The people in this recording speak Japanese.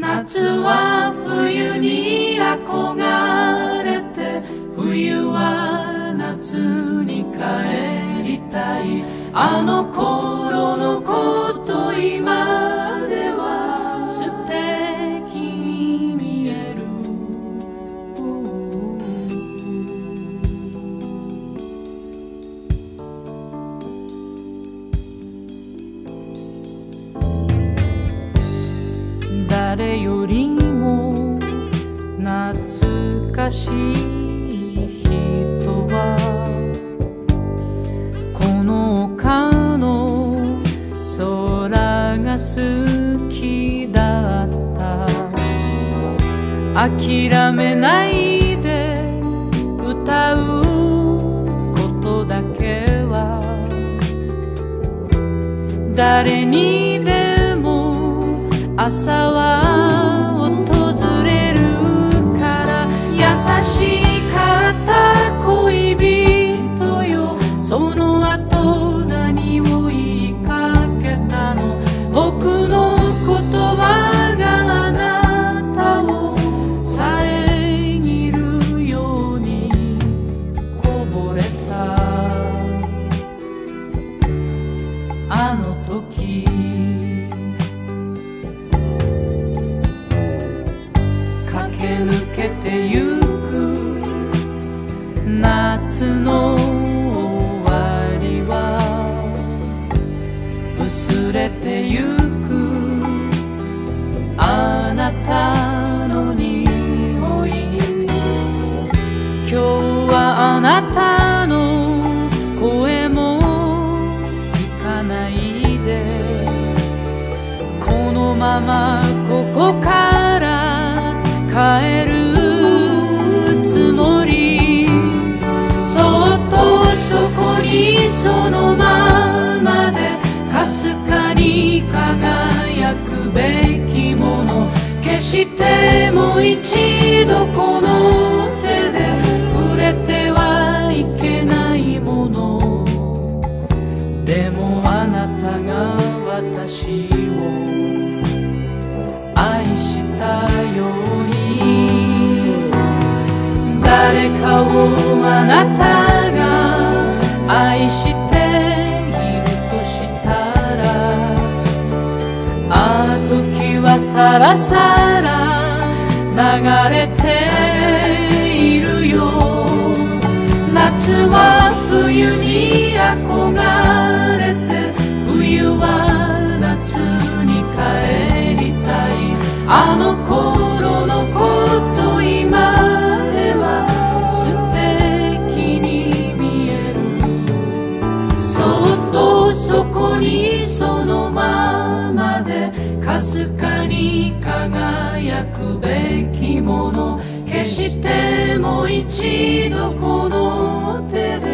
夏は冬に憧れて、冬は夏に帰りたい。あの頃のこと今では素敵に見える。誰よりも懐かしい人はこの丘の空が好きだった。諦めないで歌うことだけは誰にでも朝は訪れるから。優しかった恋人よ、その後何を言いかけたの。僕の言葉があなたを遮るようにこぼれた。あの時駆け抜けてゆく夏の終わりは薄れてゆくあなたの匂い。今日はあなたの声も聞かないで、このままここから帰るつもり。そっとそこにそのままでかすかに輝くべきもの。決してもう一度この手で触れてはいけないもの。でもあなたが私を愛したように、誰かをあなたが愛しているとしたら、ああ時はさらさら流れているよ。夏は冬に憧れて、冬は夏に帰りたい。あの頃のこと今では素敵に見える。そっとそこにそのままでかすかに輝くべきもの。決してもう一度この手で